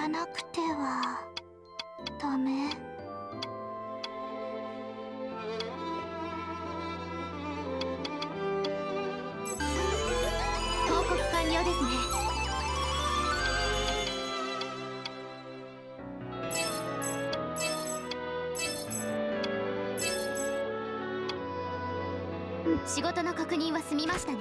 らなくてはダメ。 報告完了ですね。仕事の確認は済みましたね。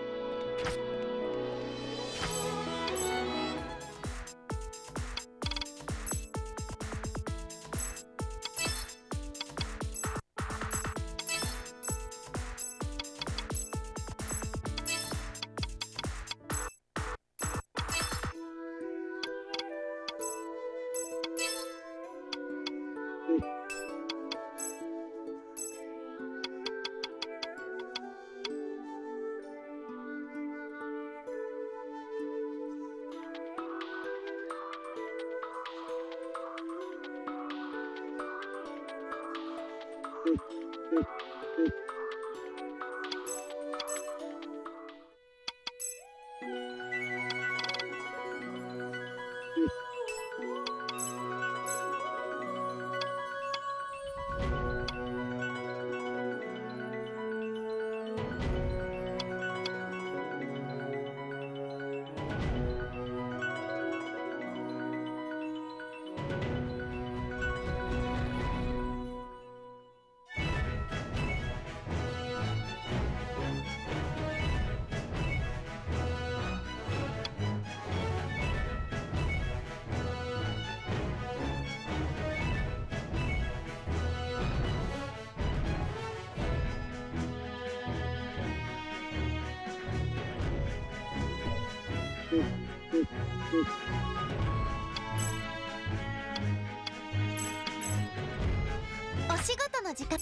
お仕事の時間。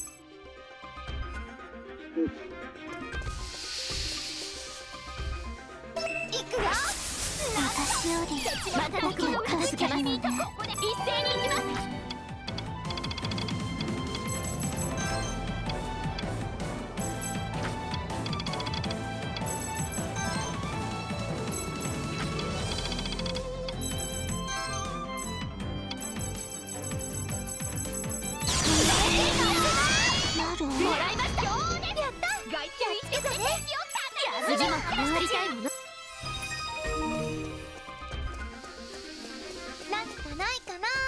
いくよ。 私より瞬くを片付けます。ここで一斉に行きます。もらいました。やった。外注一曲ね。次も回りたいもの。何かないかな。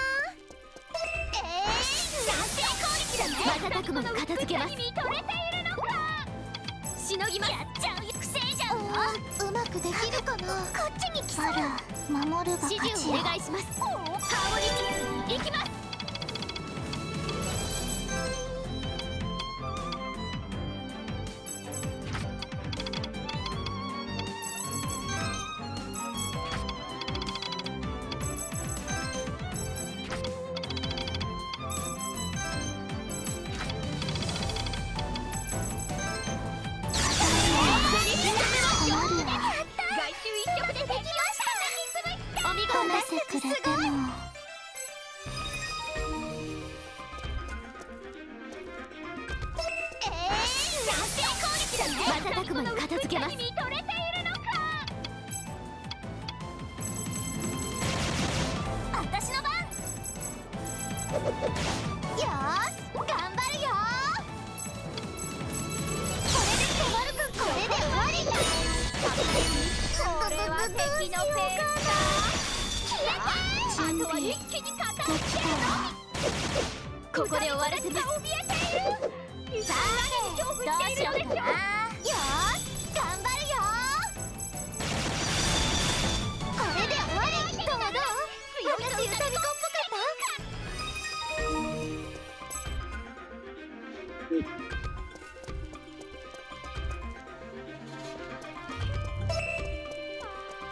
暫定攻撃だね。瞬く間に片付けます。しのぎます。やっちゃうよ。防いじゃうよ。うまくできるかな。こっちに来そう。 守るが勝ちよ。 指示をお願いします。ハーモニー行きます。瞬く間に片付けます。私の番。よーし、頑張るよ。これで止まるか。これで終わりだ。これは敵のペースだ。消えて。あとは一気に片付けるのみ。ここで終わらせます。さあ、どうしようかな。よーし、頑張るよ。これで終わり。どう？私歌み子っぽかった？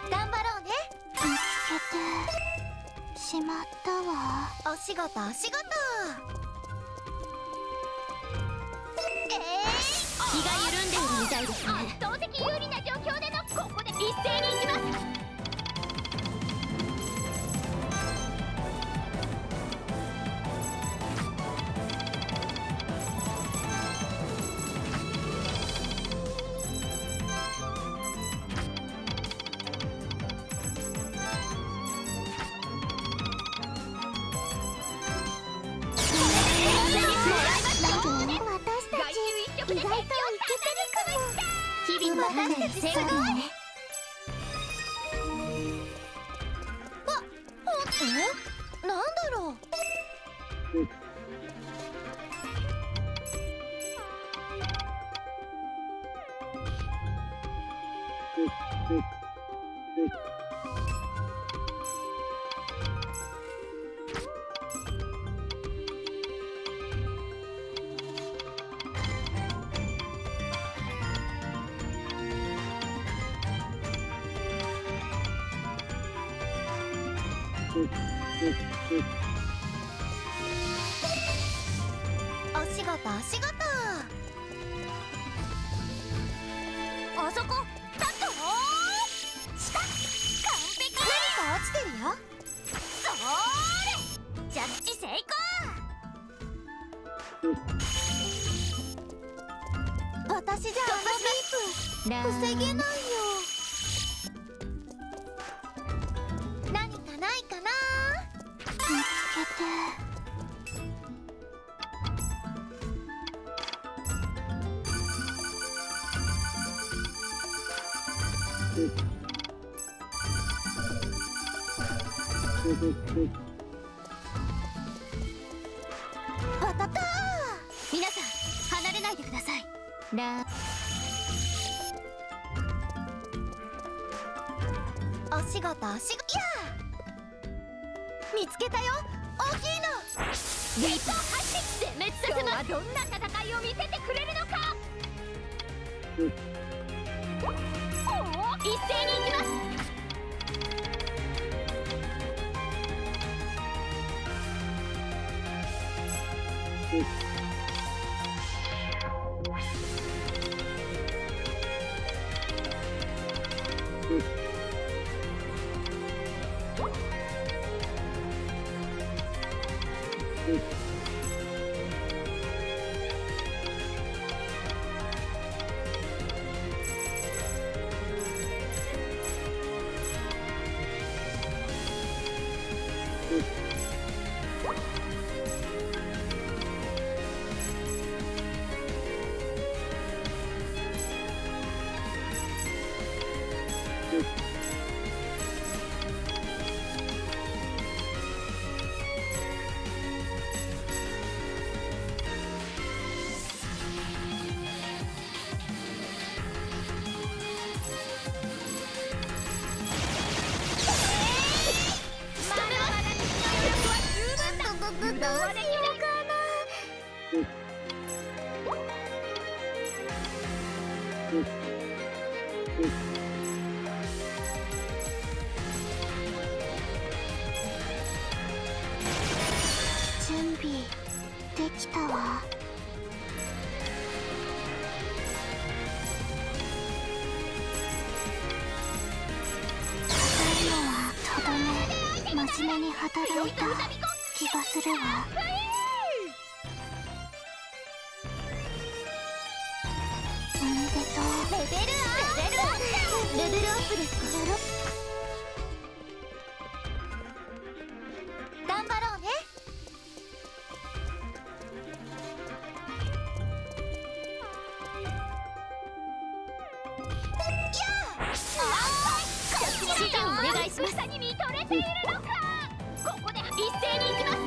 頑張ろうね。 見つけてしまったわ。 お仕事お仕事。気が緩んでいるみたいですね。圧倒的有利な状況でのここで一斉に行きます。 かも。 日々の花に世界をね。 なんだろう。お仕事お仕事。あそこ立っと下完璧。何か落ちてるよ。そーれジャッジ成功。私じゃあのビープ防げないよ。何かないかな。 見つけて。 当たった。皆さん離れないでください。お仕事お仕事。や見つけたよ。大きいの。リーパー発進。殲滅させます。今日はどんな戦いを見せてくれるのか。一斉に行きます。 準備できたわ。最後はとどめ真面目に働いた気がするわ。おめでとう。 レベルアップ。レベルアップですか。頑張ろうね。指示をお願いします。に見とれているのか。ここで一斉に行きます。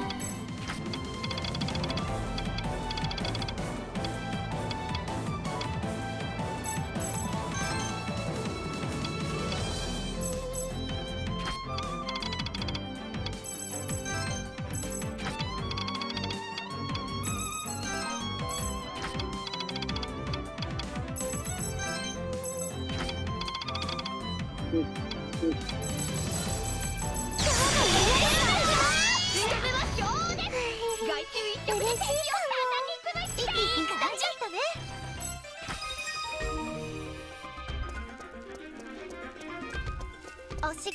おし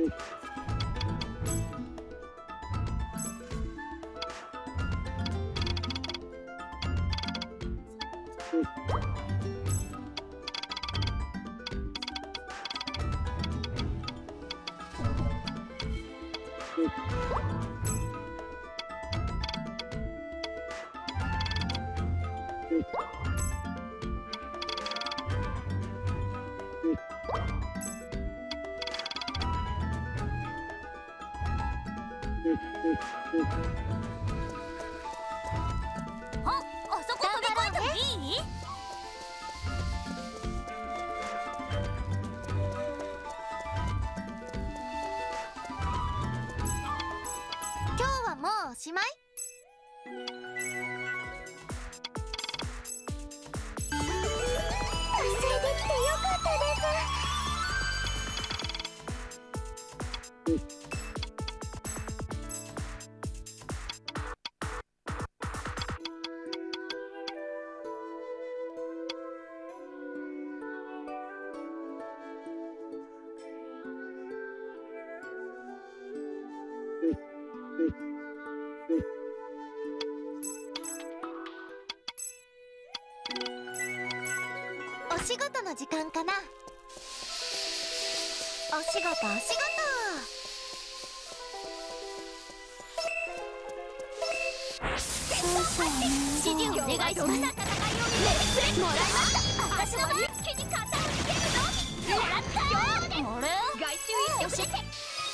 あそこ飛び越えてもいい？今日はもうおしまい？達成できてよかったです。お仕事の時間かな。お仕事お仕事。指示をお願いします。戦いを見てもらいました。私の番。一気に肩をつけるのみ。もらった。あれ？外周一教えて。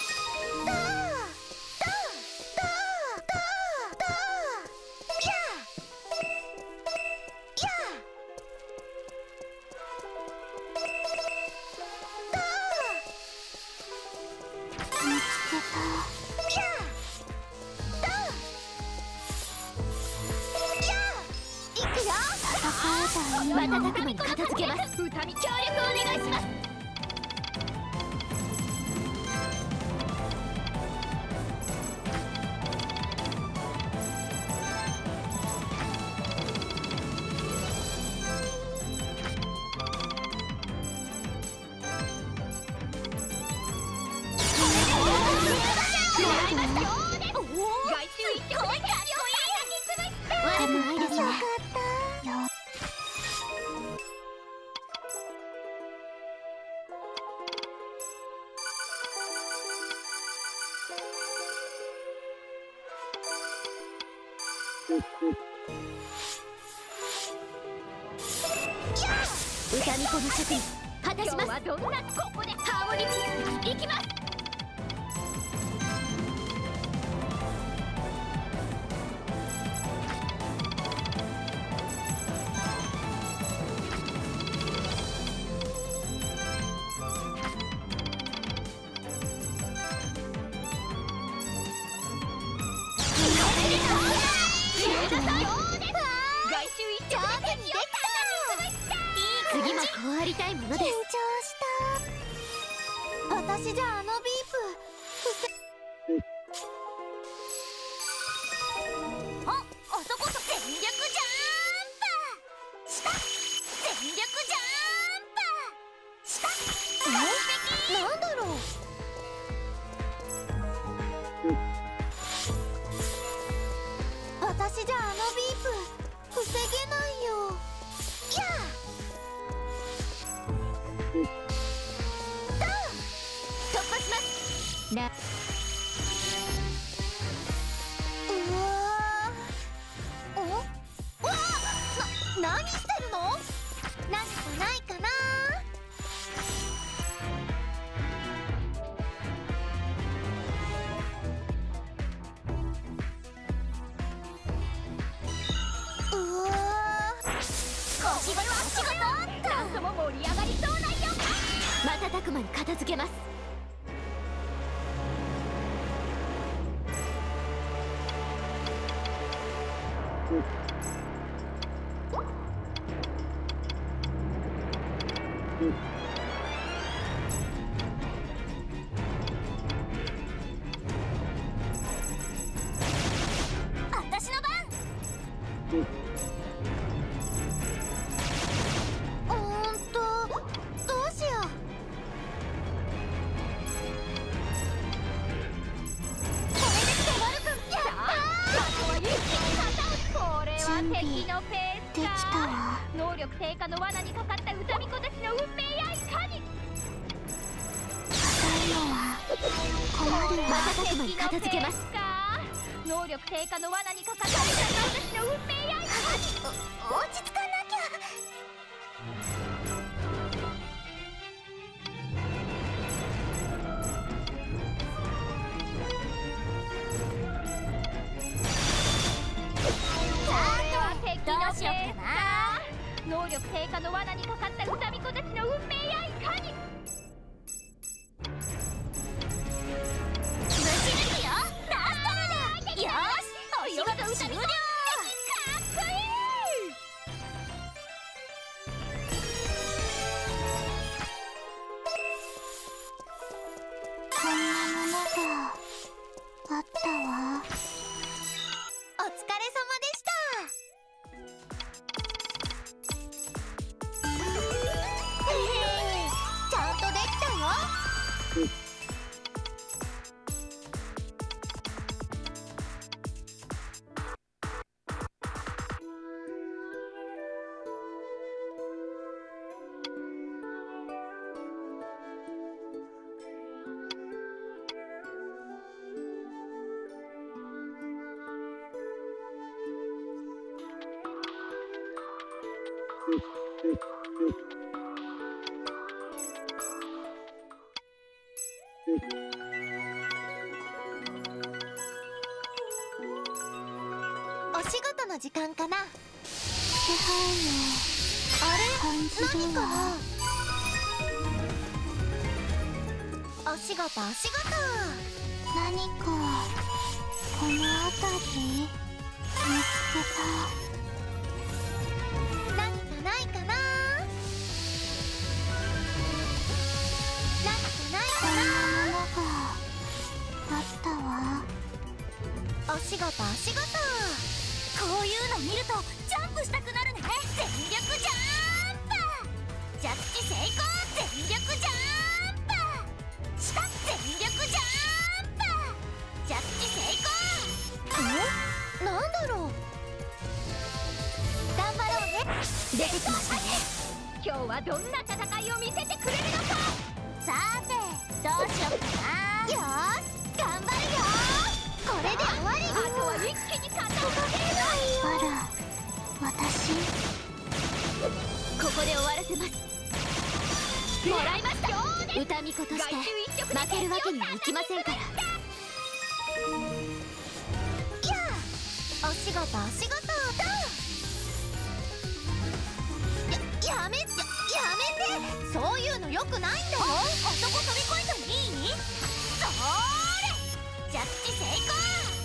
瞬く間に片付けます。歌に協力お願いします。悪くないですね。歌み子の職員果たします。今日はどんなここでハーモニクスいきます。次もこうありたいものです。緊張した。私じゃあのビープあそこそ全力ジャンプした。全力ジャンプした。完璧。なんだろう。私じゃあのビープ防げないよ。やあ突破しますな。うわーおわ何してるの？何かないかな。うわーお仕事お仕事。なんとも盛り上がりそうな予感。瞬く間に片付けます。私の番。どうしよう。 力低下の罠にかかった歌巫女たちの運命やいかに。 困るわ。 瞬く間に片付けます。能力低下の罠にかかった歌巫女たちの運命やいかに。 落ち着かなきゃ。 どうしようかな。能力低下の罠にかかった歌巫女たちの運命やいかに。 ぶち抜くよ。ラストだ。よし、お仕事終了。 かっこいい。 こんなものがあったわ。お疲れ様でした。ちゃんとできたよ。お仕事の時間かな。気配をあれ何かな。お仕事お仕事。何かこの辺り見つけた。何かないかな。何かないかな。こんなものがあったわ。お仕事お仕事。こういうの見るとジャンプしたくなるね。全力ジャンプ。着地成功。全力ジャンプ。下全力ジャンプ。着地成功。なんだろう。頑張ろうね。出てきましたね。 今日はどんな戦いを見せてくれるのか。 さてどうしようかな。よーし頑張るよ。これで終わり。 あとは一気に片付ける。 あら、私ここで終わらせます。もらいました。 歌巫女として負けるわけにはいきませんから。いやお仕事お仕事やめてそういうのよくないんだよ。あそこ飛び越えてもいい。そーれ着地成功。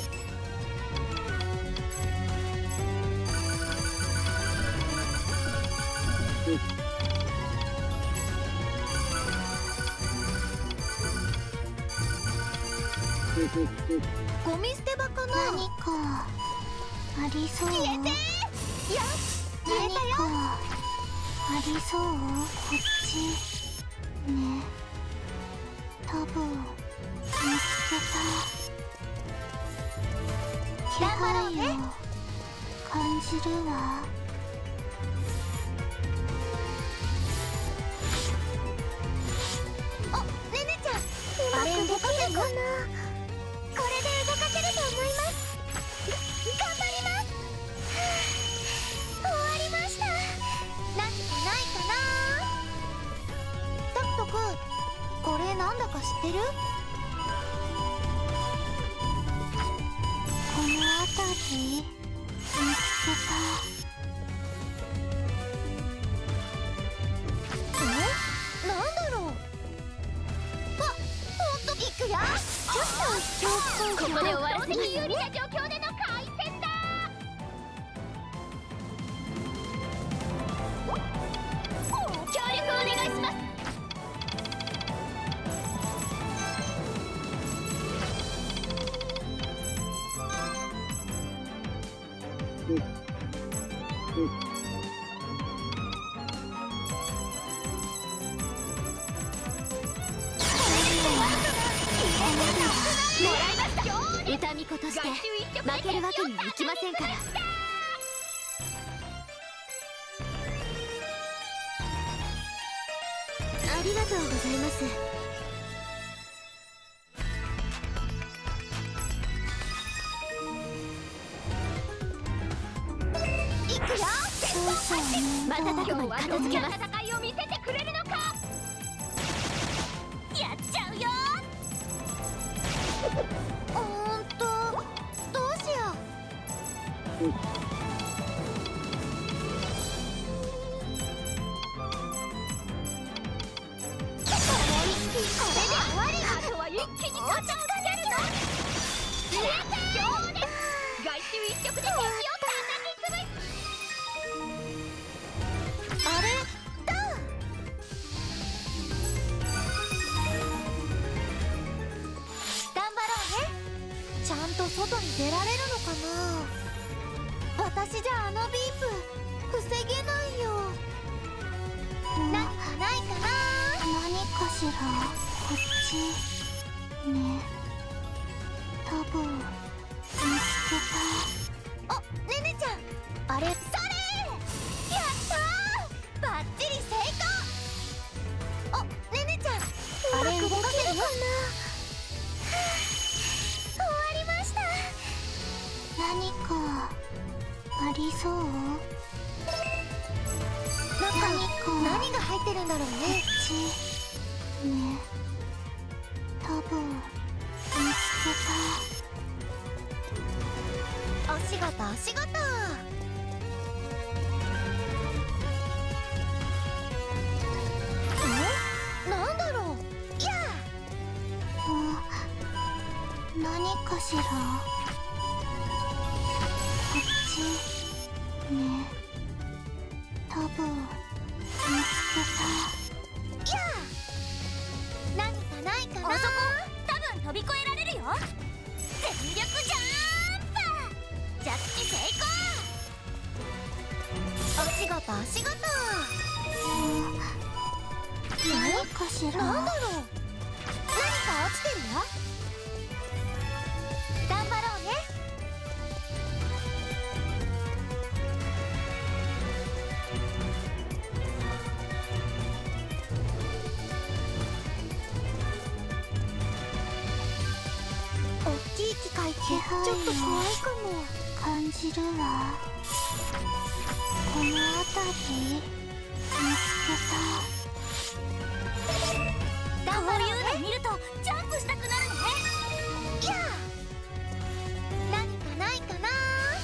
ゴミ捨て場かな。何かありそう。消えて。よし消えたよ。ありそう。こっちね。多分見つけた。気配を感じるわ。お、ねねちゃん、あれ動かせるかな。これで動かせると思います。頑張ります。終わりました。何かないかな。タクト君、これなんだか知ってる？この辺り見つけた。なんだろう。あ、ほんと行くよ。ちょっとここで終わらせますね。有利な状況での回戦だ。協力お願いします。歌巫女として負けるわけにはいきませんから。 ありがとうございます。いくよ。瞬く間に片付けます。戦いを見せてくれるのか。やっちゃうよ。どうしよう。外に出られるのかな。私じゃあのビープ防げないよ。何かないかな。何かしら。こっちね。多分見つけた。あ、ねねちゃん、あれ。それやったー、バッチリ成功。あ、ねねちゃん、あれ動けるかな。何かありそう。何が入ってるんだろうね。こっちね。多分見つけた。お仕事お仕事。なんだろう。いや何かしら。ね、多分見つけた。やあ、何かないかな。あそこ多分飛び越えられるよ。全力ジャンプ。ジャッジ成功。お仕事お仕事。何かしら。なんだろう。何か落ちてるよ。頑張ろうね。機械ってちょっと怖いかも。感じるわ。この辺り見つけた。こういうの見るとジャンプしたくなるね。いや何かないかな。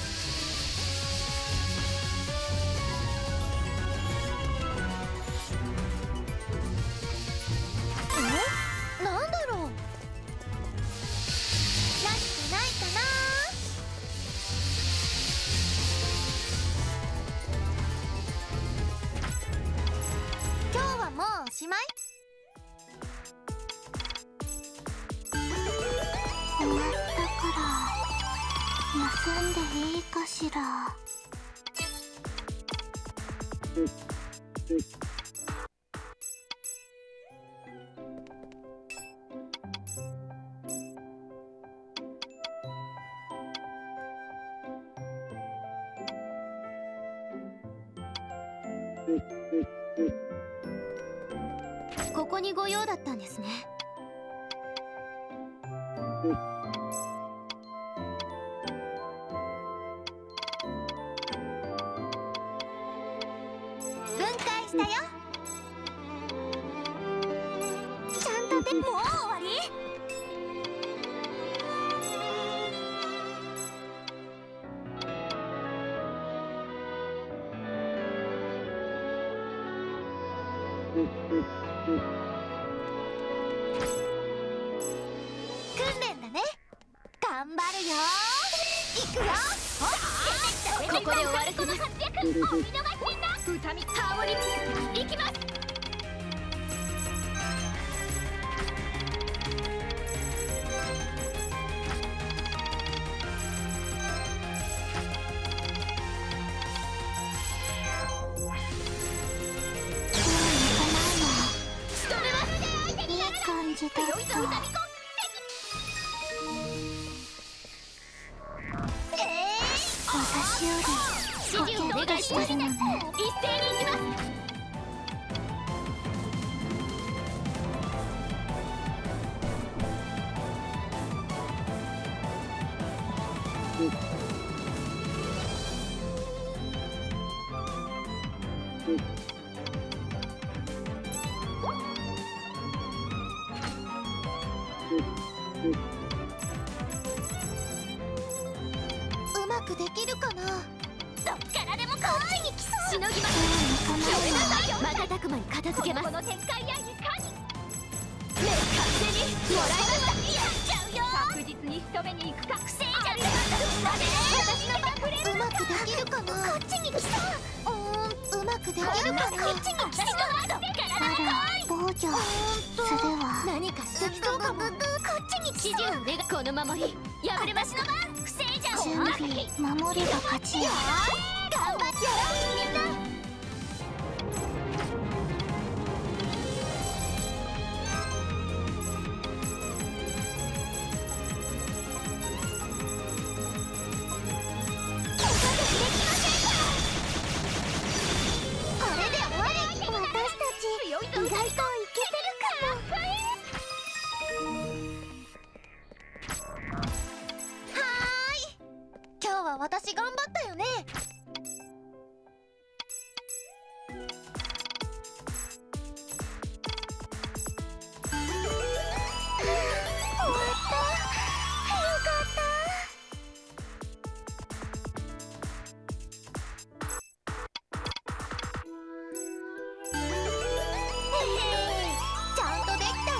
なんだろう。ないかな。今日はもうおしまい。終わったから休んでいいかしら。ここにご用だったんですね。分解したよ。ちゃんとでもう終わり。訓練だね。頑張るよ。いくよ。ここで終わる。この活躍お見逃しなく。歌みハーモニックいきます。感じだった。私より指示をお願いしてるのね。一斉に行きます。 うまくできるかな。どっからでもこっちに来そう。 しのぎます。やめなさいよ。瞬く間に片付けます。この展開やいかに。ねえ、完全にもらいました。やっちゃうよ。確実に仕留めに行くか。不正じゃねえ。私の番。 うまくできるかな。こっちに来そう。うまくできるかな。こっちに来そう。どっからでも来い。防御素では何かしてきそうかも。 こっちに来そう。 指がこの守り破れましの番。不正じゃん。 準備守りが勝ちや。 頑張ってよみんな。 意外といけてるかも。今日は私頑張ったよね。終わった。よかった。ちゃんとできたよ。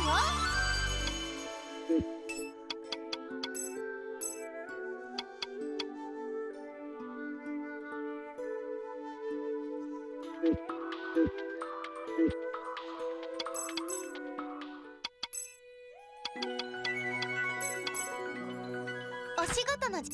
お仕事の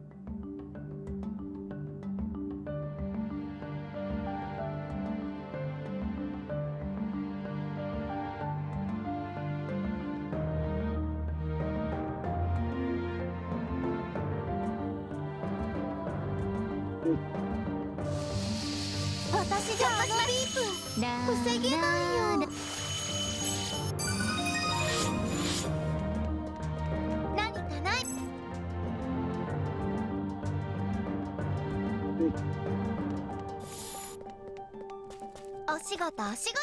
私じゃあのビープ防げないよ。何かない。お仕事お仕事。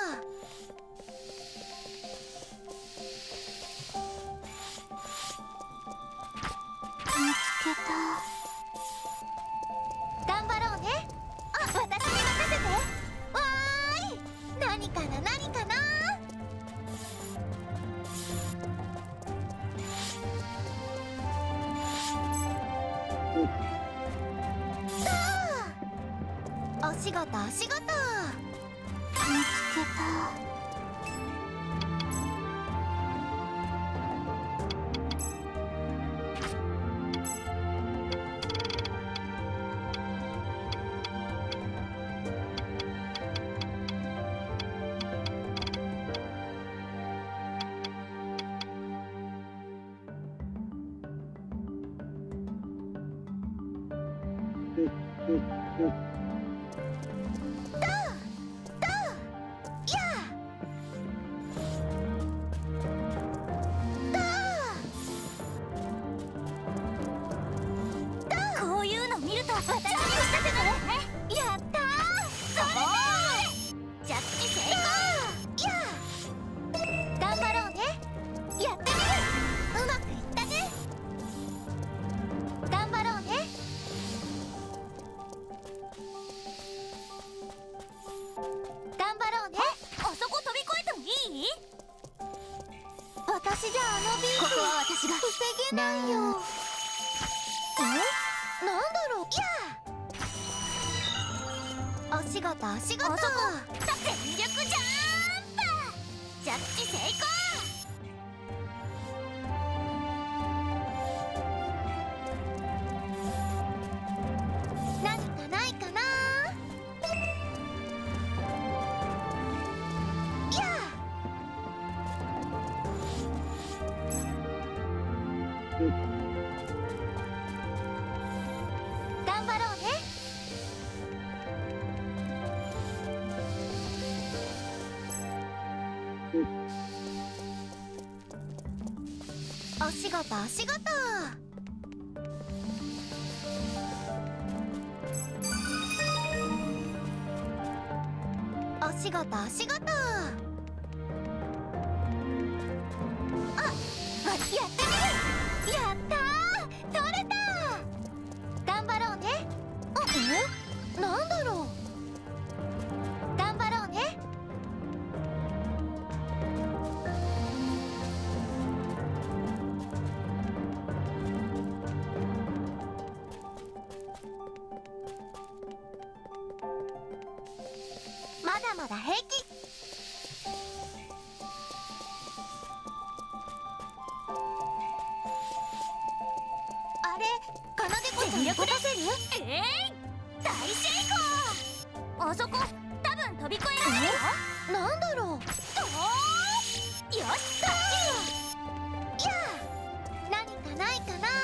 見つけた。頑張ろうね。私に任せて。わーい。何かな何かな。お仕事お仕事。見つけた。こういうの見ると私にしたくなるね。やったー。それでジャッジ成功。頑張ろうね。やってみる。うまくいったね。頑張ろうね。頑張ろうね。あそこ飛び越えてもいい？私じゃあのビームここは私が防げないよ。なんだろう。お仕事お仕事。全力ジャンプ。ジャッジ成功。何かないかな。頑張ろうね。お仕事お仕事。お仕事お仕事。 まだ平気。あれ、奏でこそ横出せる？ 大成功。あそこ多分飛び越えられるよ。 なんだろう。 よし、バッチいやー、何かないかな。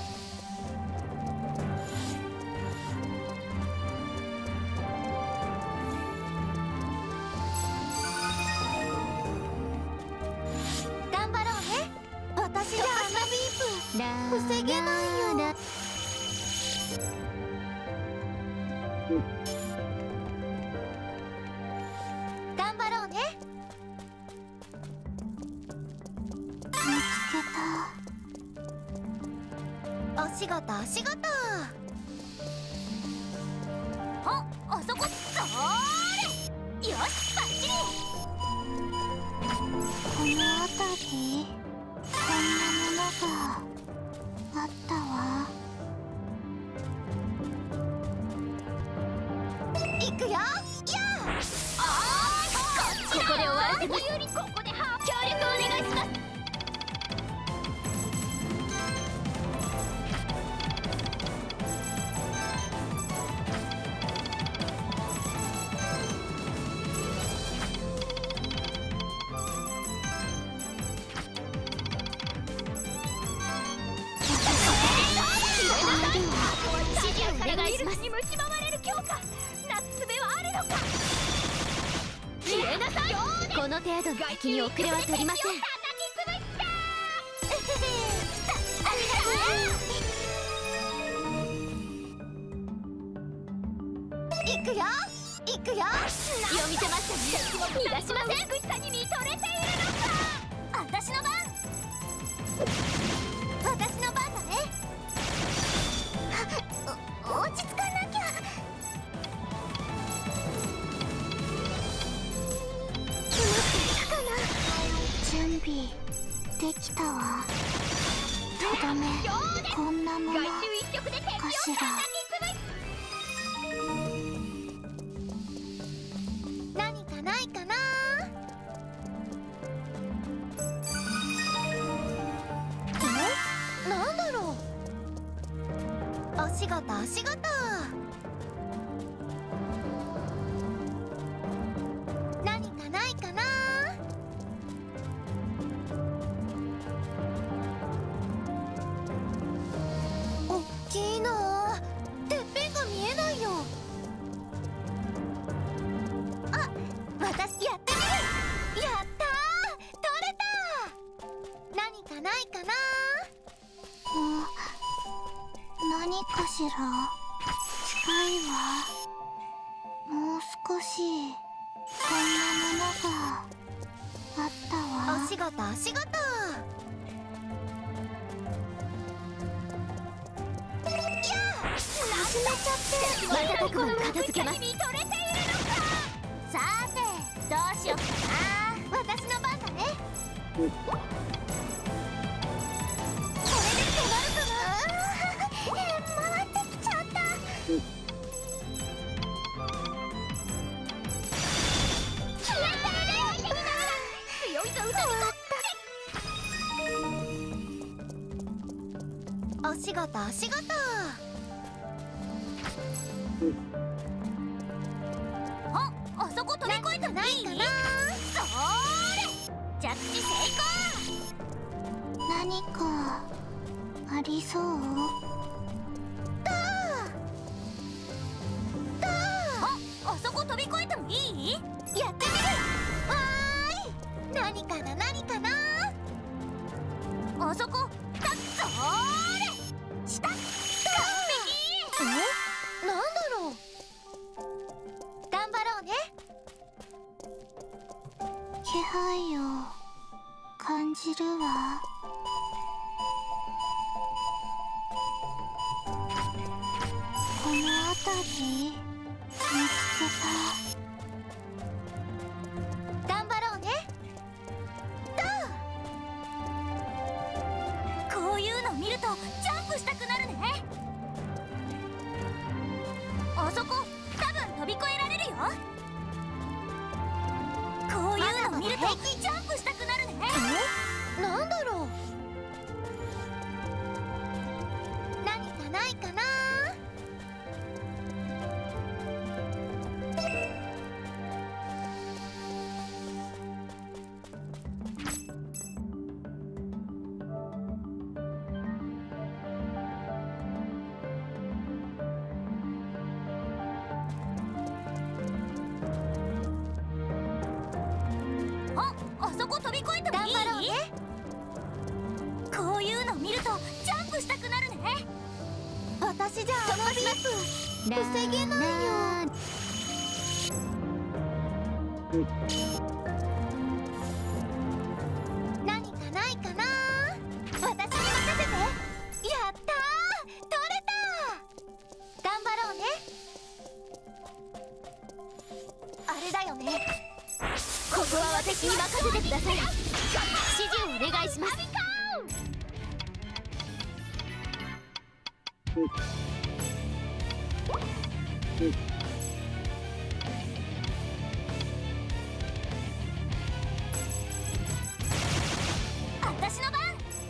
頑張ろうね。私じゃあのビープ防げないよ。頑張ろうね。見つけた。お仕事お仕事。 あそこ、そーれ。よし、バッチリ。 この辺り、こんなものがあったわ。行くよ。やここで終わらせます。よりここで協力お願いします。指示をお願いします。に蝕まれる強化なすすべはあるのか。消えなさい。この程度の敵に遅れは取りません。 行くよ行くよ。 読みせましたね。逃がしません。美しさに見とれているのか。私の番。 私の番だね。落ち着かなきゃ。うまくいったかな。準備できたわ。とどめ、こんなものかしら。何かないかな。なんだろう。お仕事お仕事。何かないかな。おっきいな。てっぺんが見えないよ。あ、私やってみる。やったー、取れた。何かないかな。何かしら。近いわ。もう少しこんなものがあったわ。お仕事お仕事。始めちゃって。 瞬く間片付けます。 さーて、どうしよっかな。私の番だね。これで止まるかな。回ってきちゃった。 強いぞお仕事お仕事。 あそこ飛び越えてもいい？ ないかな。 そーれ。着地成功。 何かありそう？ あそこ飛び越えてもいい？ やってみる。わーい。何かな何かな。 あそこそーれ。下。完璧。 なんだろう。頑張ろうね。気配を感じるわ。この辺り見つけた。頑張ろうね。 こういうの見るとジャンプしたくなるね。あそこ多分飛び越えられるよ。 ジャンプしたくなるね。なんだろう。何かないかな。あそこ飛び越えてもいい？頑張ろうね。こういうの見るとジャンプしたくなるね。私じゃあのリップ防げないよ。何かないかな。私に任せて。やったー、取れた。頑張ろうね。あれだよね。ここは私に任せてください。指示をお願いします。私の番。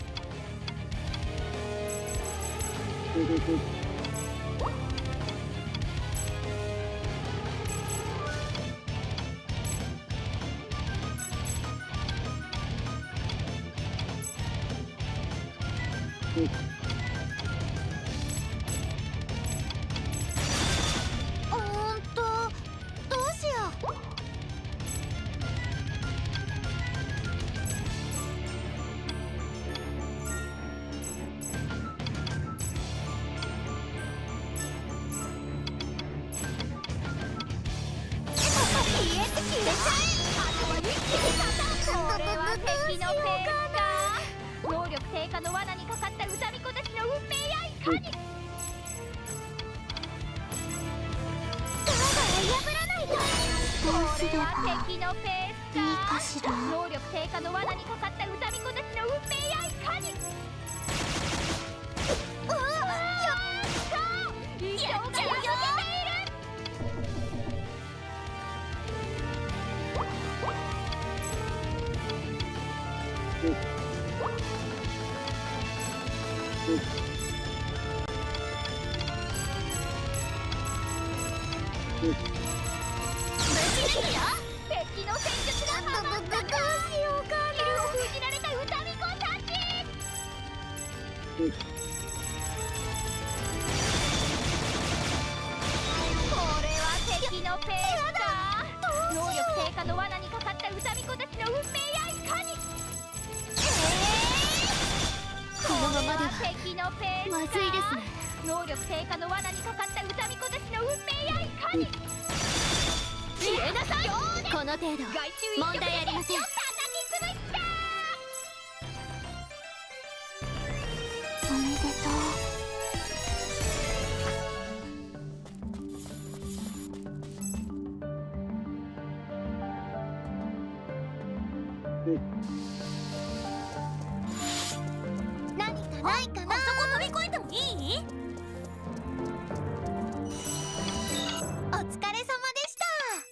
どうしよう。 これは敵のペースか。能力低下の罠にかかったウサミ子たちの運命やいかに。 破らないと。 これは敵のペースか。能力低下の罠にかかったウサミ子たちの運命やいかに。異常が破けている。敵の戦術がハマったか。昼を封じられたウサミ子たち。これは敵のペースか。能力低下の罠にかかったウサミ子たちの運命やいかに。このままでは敵のペースか。まずいですね。能力低下の罠にかかったウサミ子たちの運命やいかに。消えなさい。この程度問題ありません。 おめでとう。何かないかな。あそこ飛び越えてもいい？お疲れ様でした。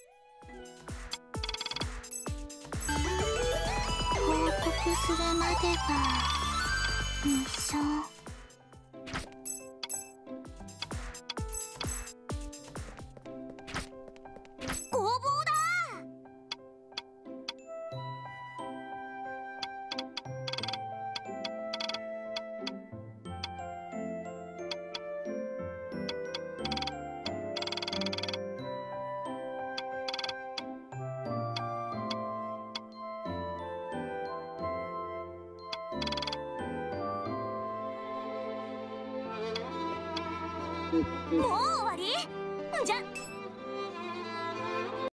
報告するまでがミッション。工房だ。もう終わり？じゃ